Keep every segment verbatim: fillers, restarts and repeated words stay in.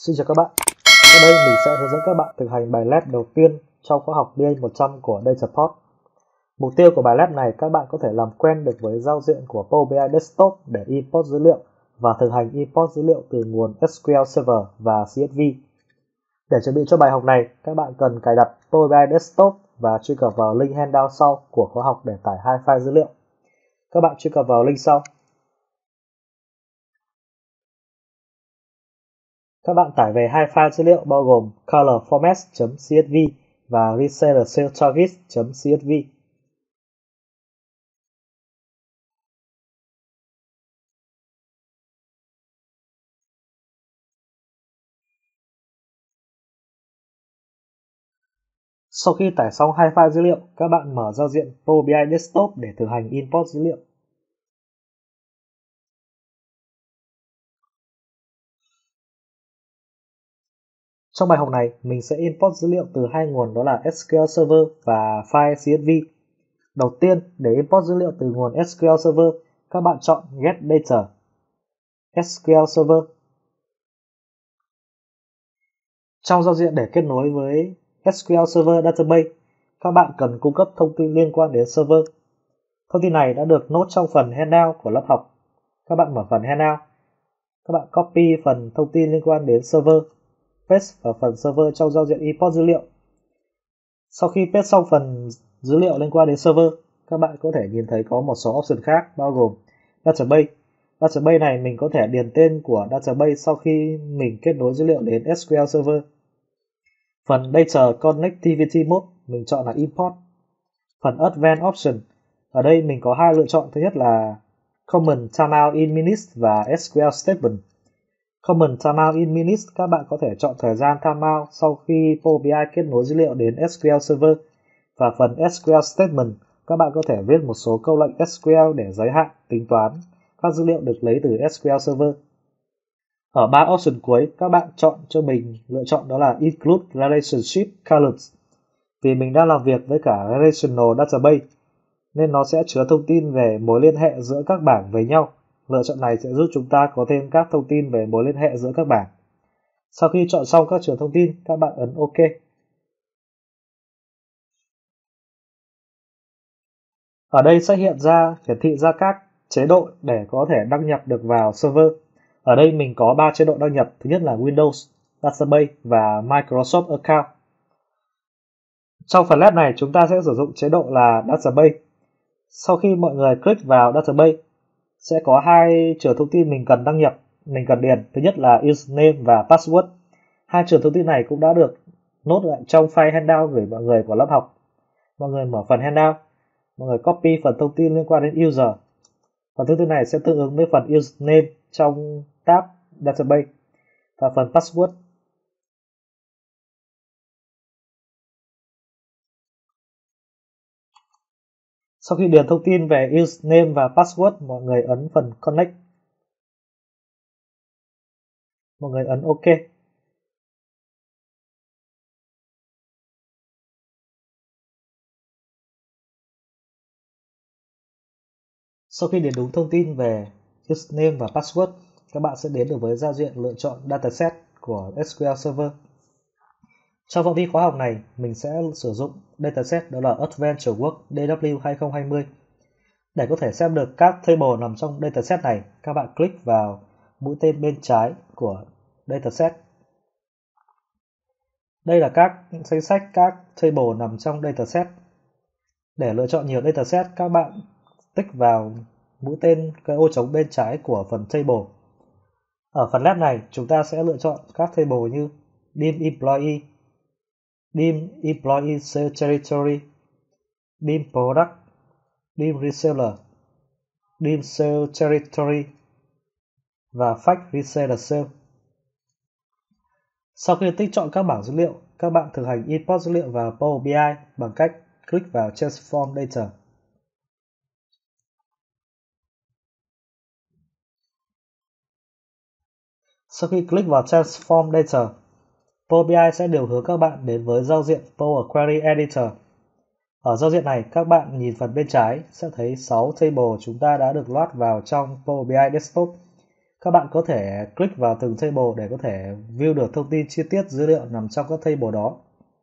Xin chào các bạn. Sau đây mình sẽ hướng dẫn các bạn thực hành bài lab đầu tiên trong khóa học đê a một trăm của Dataport. Mục tiêu của bài lab này các bạn có thể làm quen được với giao diện của Power bi ai Desktop để import dữ liệu và thực hành import dữ liệu từ nguồn ét quy lờ Server và xê ét vê. Để chuẩn bị cho bài học này, các bạn cần cài đặt Power bi ai Desktop và truy cập vào link handout sau của khóa học để tải hai file dữ liệu. Các bạn truy cập vào link sau. Các bạn tải về hai file dữ liệu bao gồm colorformats.csv và resellersalestargets.csv. Sau khi tải xong hai file dữ liệu, các bạn mở giao diện Power bi ai Desktop để thực hành import dữ liệu. Trong bài học này, mình sẽ import dữ liệu từ hai nguồn đó là ét quy lờ Server và file xê ét vê. Đầu tiên, để import dữ liệu từ nguồn ét quy lờ Server, các bạn chọn Get Data, ét quy lờ Server. Trong giao diện để kết nối với ét quy lờ Server Database, các bạn cần cung cấp thông tin liên quan đến server. Thông tin này đã được nốt trong phần handout của lớp học. Các bạn mở phần handout. Các bạn copy phần thông tin liên quan đến server, paste vào phần server trong giao diện import dữ liệu. Sau khi paste xong phần dữ liệu liên quan đến server, các bạn có thể nhìn thấy có một số option khác bao gồm database. Database này mình có thể điền tên của database sau khi mình kết nối dữ liệu đến ét quy lờ Server. Phần Data Connectivity Mode mình chọn là Import. Phần Advanced Option, ở đây mình có hai lựa chọn. Thứ nhất là Common Timeout in Minutes và ét quy lờ Statement. Common Timeout in Minutes, các bạn có thể chọn thời gian timeout sau khi Power bi ai kết nối dữ liệu đến ét quy lờ Server. Và phần ét quy lờ Statement, các bạn có thể viết một số câu lệnh ét quy lờ để giới hạn tính toán các dữ liệu được lấy từ ét quy lờ Server. Ở ba option cuối, các bạn chọn cho mình lựa chọn đó là Include Relationship Columns. Vì mình đang làm việc với cả Relational Database, nên nó sẽ chứa thông tin về mối liên hệ giữa các bảng với nhau. Lựa chọn này sẽ giúp chúng ta có thêm các thông tin về mối liên hệ giữa các bảng. Sau khi chọn xong các trường thông tin, các bạn ấn OK. Ở đây sẽ hiện ra, hiển thị ra các chế độ để có thể đăng nhập được vào server. Ở đây mình có ba chế độ đăng nhập. Thứ nhất là Windows, Database và Microsoft Account. Trong phần lab này, chúng ta sẽ sử dụng chế độ là Database. Sau khi mọi người click vào Database, sẽ có hai trường thông tin mình cần đăng nhập, mình cần điền. Thứ nhất là username và password. Hai trường thông tin này cũng đã được nốt lại trong file handout gửi mọi người của lớp học. Mọi người mở phần handout, mọi người copy phần thông tin liên quan đến user. Phần thông tin này sẽ tương ứng với phần username trong tab Database và phần password. Sau khi điền thông tin về username và password, mọi người ấn phần Connect. Mọi người ấn OK. Sau khi điền đúng thông tin về username và password, các bạn sẽ đến được với giao diện lựa chọn dataset của ét quy lờ Server. Trong phạm vi khóa học này, mình sẽ sử dụng dataset đó là Adventure Work đê vê kép hai không hai không. Để có thể xem được các table nằm trong dataset này, các bạn click vào mũi tên bên trái của dataset. Đây là các danh sách các table nằm trong dataset. Để lựa chọn nhiều dataset, các bạn tích vào mũi tên cái ô trống bên trái của phần table. Ở phần lab này, chúng ta sẽ lựa chọn các table như dim employee, dim employee sale territory, dim product, dim reseller, dim sale territory và fact reseller sale. Sau khi tích chọn các bảng dữ liệu, các bạn thực hành import dữ liệu vào Power bi ai bằng cách click vào Transform Data. Sau khi click vào Transform Data, Power bi ai sẽ điều hướng các bạn đến với giao diện Power Query Editor. Ở giao diện này, các bạn nhìn phần bên trái sẽ thấy sáu table chúng ta đã được load vào trong Power bi ai Desktop. Các bạn có thể click vào từng table để có thể view được thông tin chi tiết dữ liệu nằm trong các table đó.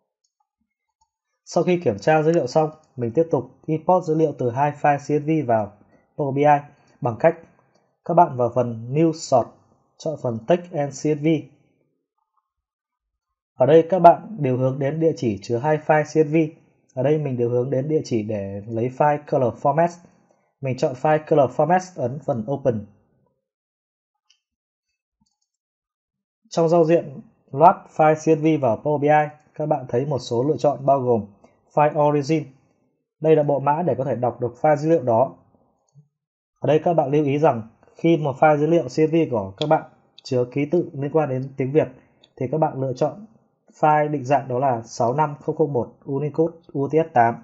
Sau khi kiểm tra dữ liệu xong, mình tiếp tục import dữ liệu từ hai file xê ét vê vào Power bi ai bằng cách các bạn vào phần New Sort, chọn phần Text and xê ét vê. Ở đây các bạn điều hướng đến địa chỉ chứa hai file xê ét vê. Ở đây mình điều hướng đến địa chỉ để lấy file Color Format. Mình chọn file Color Format, ấn phần Open. Trong giao diện load file xê ét vê vào Power bi ai, các bạn thấy một số lựa chọn bao gồm File Origin. Đây là bộ mã để có thể đọc được file dữ liệu đó. Ở đây các bạn lưu ý rằng khi một file dữ liệu xê ét vê của các bạn chứa ký tự liên quan đến tiếng Việt thì các bạn lựa chọn file định dạng đó là sáu năm không không một Unicode U T F tám.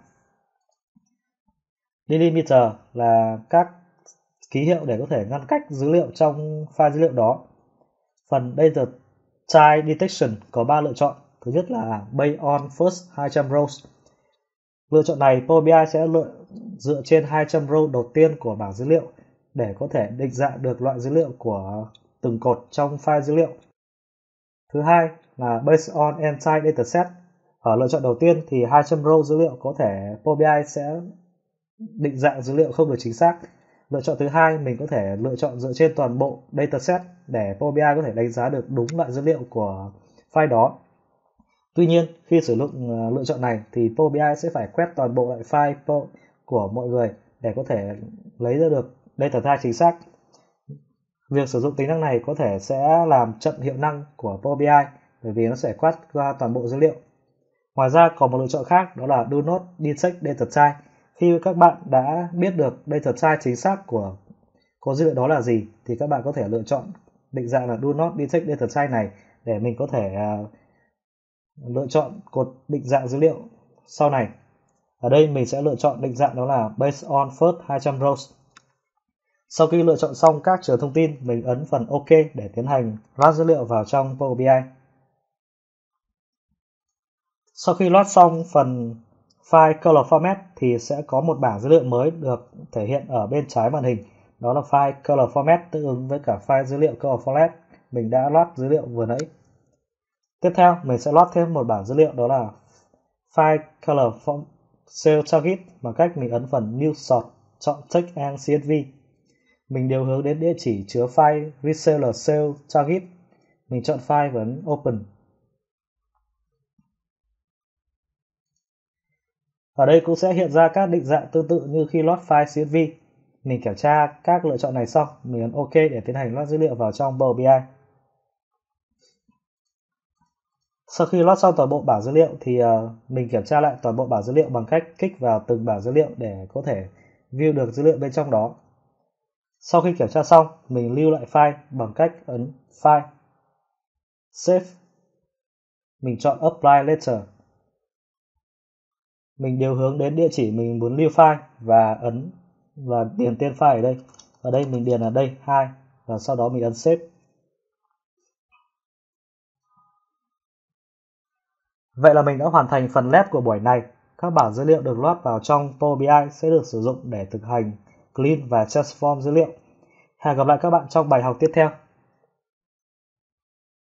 Delimiter là các ký hiệu để có thể ngăn cách dữ liệu trong file dữ liệu đó. Phần Data Type Detection có ba lựa chọn. Thứ nhất là Based on First hai trăm rows. Lựa chọn này Power bi ai sẽ lựa dựa trên hai trăm row đầu tiên của bảng dữ liệu để có thể định dạng được loại dữ liệu của từng cột trong file dữ liệu. Thứ hai là Based on Entire Dataset. Ở lựa chọn đầu tiên thì hai trăm row dữ liệu có thể Power bi ai sẽ định dạng dữ liệu không được chính xác. Lựa chọn thứ hai mình có thể lựa chọn dựa trên toàn bộ dataset để Power bi ai có thể đánh giá được đúng loại dữ liệu của file đó. Tuy nhiên, khi sử dụng lựa chọn này thì Power bi ai sẽ phải quét toàn bộ loại file của mọi người để có thể lấy ra được data type chính xác. Việc sử dụng tính năng này có thể sẽ làm chậm hiệu năng của Power bi ai bởi vì nó sẽ quét qua toàn bộ dữ liệu. Ngoài ra còn một lựa chọn khác đó là Do not detect data type. Khi các bạn đã biết được data type chính xác của cột dữ liệu đó là gì thì các bạn có thể lựa chọn định dạng là Do not detect data type này để mình có thể uh, lựa chọn cột định dạng dữ liệu sau này. Ở đây mình sẽ lựa chọn định dạng đó là Based on First hai trăm rows. Sau khi lựa chọn xong các trường thông tin, mình ấn phần OK để tiến hành load dữ liệu vào trong Power bi ai. Sau khi load xong phần file Color Format thì sẽ có một bảng dữ liệu mới được thể hiện ở bên trái màn hình. Đó là file Color Format tương ứng với cả file dữ liệu Color Format mình đã load dữ liệu vừa nãy. Tiếp theo mình sẽ load thêm một bảng dữ liệu đó là file Color Form Cell Target bằng cách mình ấn phần New Sort, chọn Text and xê ét vê. Mình điều hướng đến địa chỉ chứa file Reseller Cell Target. Mình chọn file và ấn Open. Ở đây cũng sẽ hiện ra các định dạng tương tự như khi load file xê ét vê. Mình kiểm tra các lựa chọn này xong, mình ấn OK để tiến hành load dữ liệu vào trong Power bi ai. Sau khi load xong toàn bộ bảng dữ liệu thì uh, mình kiểm tra lại toàn bộ bảng dữ liệu bằng cách kích vào từng bảng dữ liệu để có thể view được dữ liệu bên trong đó. Sau khi kiểm tra xong, mình lưu lại file bằng cách ấn File, Save. Mình chọn Apply Later. Mình điều hướng đến địa chỉ mình muốn lưu file và ấn và điền tên file ở đây. Ở đây mình điền ở đây hai và sau đó mình ấn Save. Vậy là mình đã hoàn thành phần lab của buổi này. Các bảng dữ liệu được load vào trong Power bi ai sẽ được sử dụng để thực hành clean và transform dữ liệu. Hẹn gặp lại các bạn trong bài học tiếp theo.